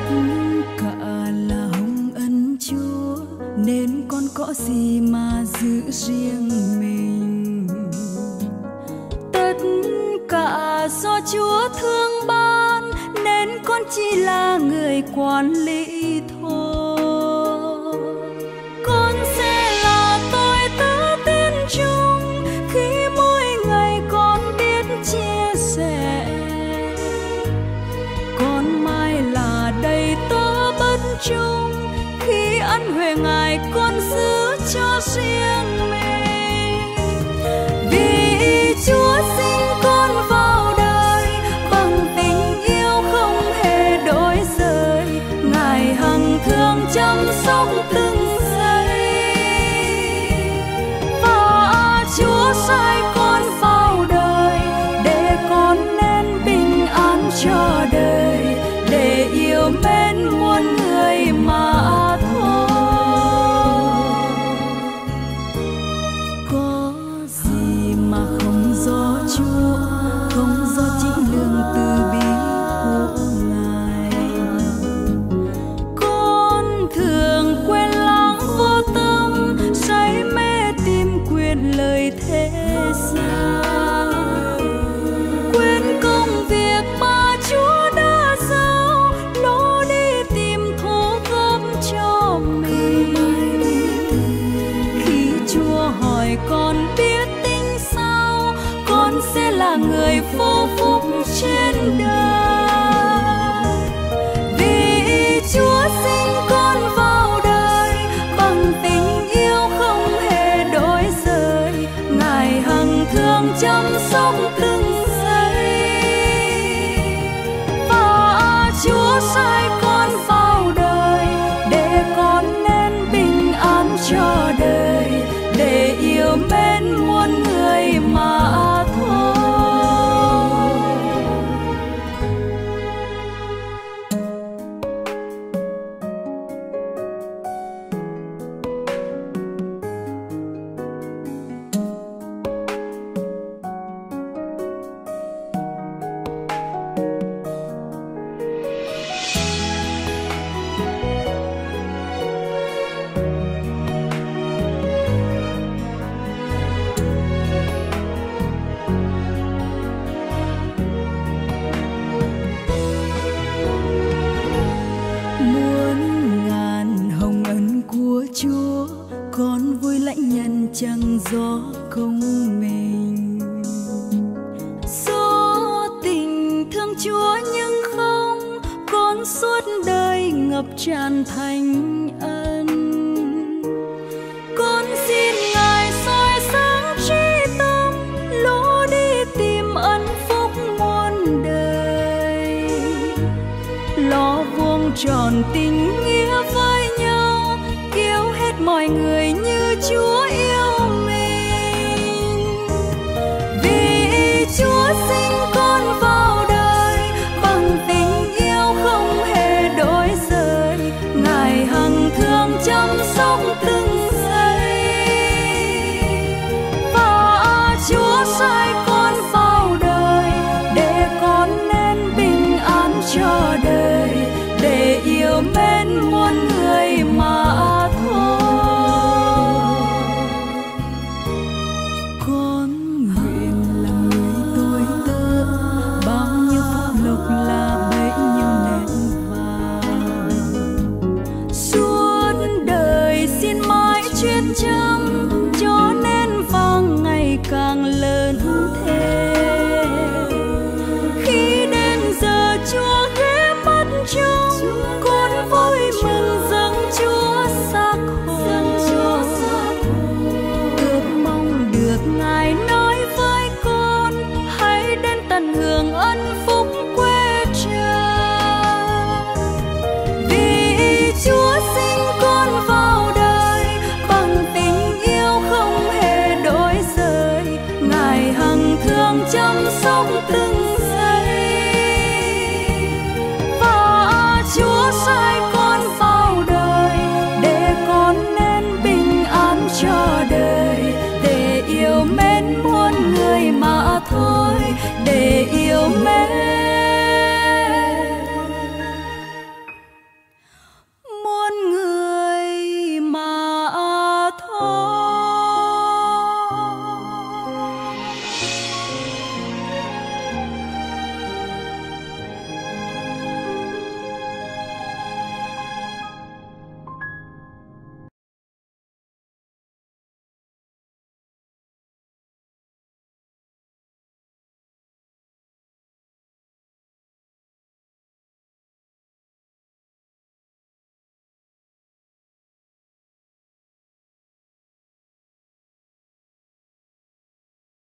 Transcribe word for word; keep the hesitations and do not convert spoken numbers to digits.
cả là hồng ân Chúa, nên con có gì mà giữ riêng mình. Tất cả do Chúa thương ban, nên con chỉ là người quản lý thôi. Con sẽ là tôi tớ tiên chung khi mỗi ngày con biết chia sẻ. Con mai là đầy tớ bất trung, khi ân huệ Ngài con giữ cho riêng mình. Vì Chúa sinh con vào đời bằng tình yêu không hề đổi rời, Ngài hằng thương chăm sóc từng giây. Và Chúa sai con vào đời để con nên bình an cho đời, để yêu mến muôn người mà thôi. Có gì mà không do Chúa, không do chính lương từ bi của Ngài. Con thường quên lãng vô tâm, say mê tìm quyền lời thế gian, quên công việc mà Chúa đã giao, lối đi tìm thú gom cho mình. Khi Chúa hỏi con biết tính sao, con sẽ là người vô phúc trên đời. Vì Chúa sinh con vào đời bằng tình yêu không hề đổi rời, Ngài hằng thương chăm sóc từng giây. Và Chúa sai con vào đời để con nên bình an cho đời, để yêu mến muôn người mà thôi. Chúa con vui lãnh nhân chẳng do công mình. Do tình thương Chúa nhưng không, con suốt đời ngập tràn thánh ân. Con xin Ngài soi sáng trí tâm, lối đi tìm ân phúc muôn đời. Lo vuông tròn tình nghĩa với nhau, yêu hết mọi người như Chúa yêu mình. Vì Chúa sinh